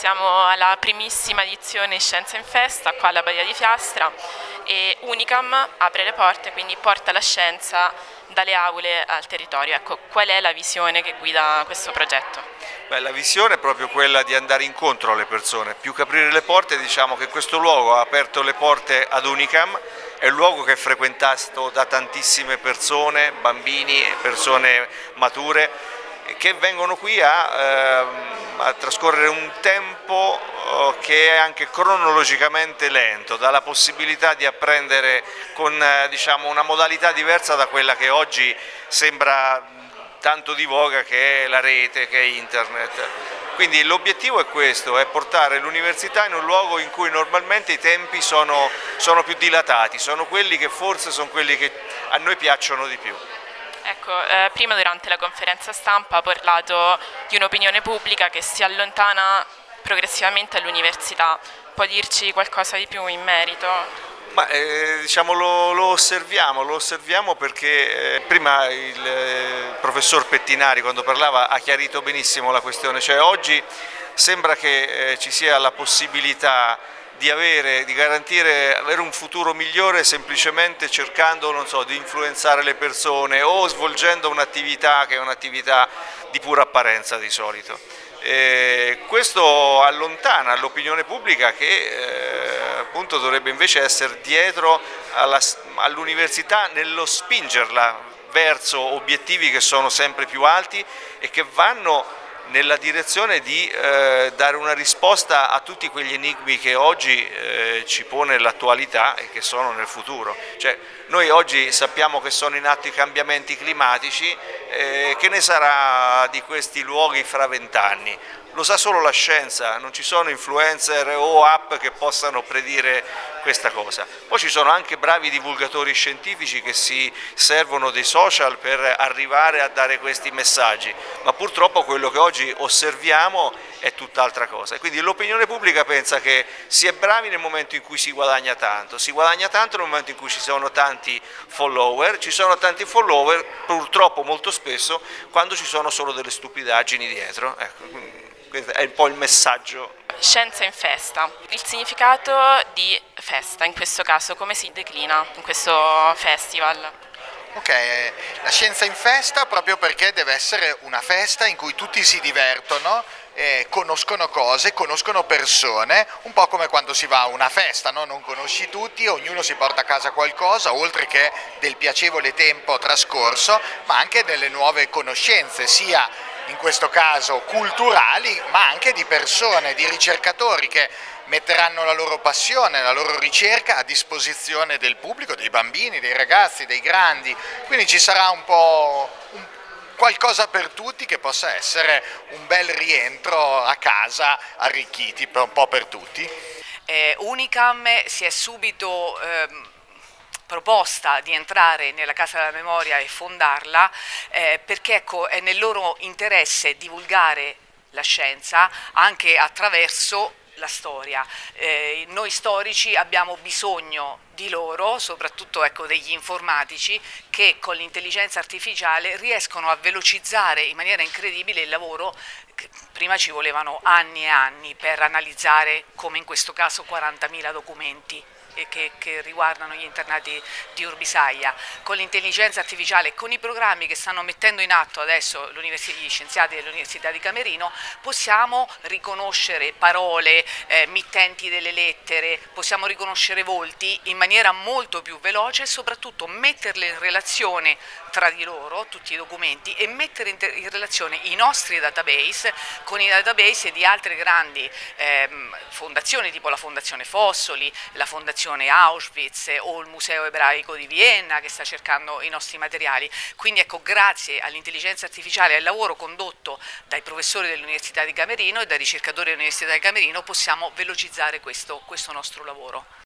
Siamo alla primissima edizione Scienza in Festa qua alla Badia di Fiastra e Unicam apre le porte, quindi porta la scienza dalle aule al territorio. Ecco, qual è la visione che guida questo progetto? Beh, la visione è proprio quella di andare incontro alle persone, più che aprire le porte. Diciamo che questo luogo ha aperto le porte ad Unicam, è un luogo che è frequentato da tantissime persone, bambini, persone mature, che vengono qui a trascorrere un tempo che è anche cronologicamente lento, dà la possibilità di apprendere con diciamo, una modalità diversa da quella che oggi sembra tanto di voga, che è la rete, che è internet. Quindi l'obiettivo è questo, è portare l'università in un luogo in cui normalmente i tempi sono più dilatati, sono quelli che forse sono quelli che a noi piacciono di più. Ecco, prima durante la conferenza stampa ha parlato di un'opinione pubblica che si allontana progressivamente all'università. Può dirci qualcosa di più in merito? Ma, diciamo, lo osserviamo perché prima il professor Pettinari, quando parlava, ha chiarito benissimo la questione. Cioè, oggi sembra che ci sia la possibilità di garantire avere un futuro migliore semplicemente cercando, non so, di influenzare le persone o svolgendo un'attività che è un'attività di pura apparenza di solito. Questo allontana l'opinione pubblica che appunto dovrebbe invece essere dietro all'università nello spingerla verso obiettivi che sono sempre più alti e che vanno nella direzione di dare una risposta a tutti quegli enigmi che oggi ci pone l'attualità e che sono nel futuro. Cioè, noi oggi sappiamo che sono in atto i cambiamenti climatici, che ne sarà di questi luoghi fra 20 anni? Lo sa solo la scienza, non ci sono influencer o app che possano predire questa cosa. Poi ci sono anche bravi divulgatori scientifici che si servono dei social per arrivare a dare questi messaggi, ma purtroppo quello che oggi osserviamo è tutt'altra cosa. Quindi l'opinione pubblica pensa che si è bravi nel momento in cui si guadagna tanto nel momento in cui ci sono tanti follower, purtroppo molto spesso quando ci sono solo delle stupidaggini dietro. Ecco. Questo è un po' il messaggio. Scienza in festa. Il significato di festa, in questo caso, come si declina in questo festival? Ok, la scienza in festa proprio perché deve essere una festa in cui tutti si divertono, conoscono cose, conoscono persone, un po' come quando si va a una festa, no? Non conosci tutti, ognuno si porta a casa qualcosa, oltre che del piacevole tempo trascorso, ma anche delle nuove conoscenze, sia in questo caso culturali, ma anche di persone, di ricercatori che metteranno la loro passione, la loro ricerca a disposizione del pubblico, dei bambini, dei ragazzi, dei grandi, quindi ci sarà un po' qualcosa per tutti che possa essere un bel rientro a casa arricchiti un po' per tutti. Unicam si è subito proposta di entrare nella Casa della Memoria e fondarla perché ecco, è nel loro interesse divulgare la scienza anche attraverso la storia. Noi storici abbiamo bisogno di loro, soprattutto ecco, degli informatici, che con l'intelligenza artificiale riescono a velocizzare in maniera incredibile il lavoro che prima ci volevano anni e anni per analizzare, come in questo caso, 40.000 documenti che riguardano gli internati di Urbisaia. Con l'intelligenza artificiale e con i programmi che stanno mettendo in atto adesso gli scienziati dell'Università di Camerino possiamo riconoscere parole, mittenti delle lettere, possiamo riconoscere volti in maniera molto più veloce e soprattutto metterle in relazione tra di loro, tutti i documenti, e mettere in relazione i nostri database con i database di altre grandi fondazioni, tipo la Fondazione Fossoli, la Fondazione Auschwitz o il Museo Ebraico di Vienna che sta cercando i nostri materiali. Quindi ecco, grazie all'intelligenza artificiale e al lavoro condotto dai professori dell'Università di Camerino e dai ricercatori dell'Università di Camerino possiamo velocizzare questo nostro lavoro.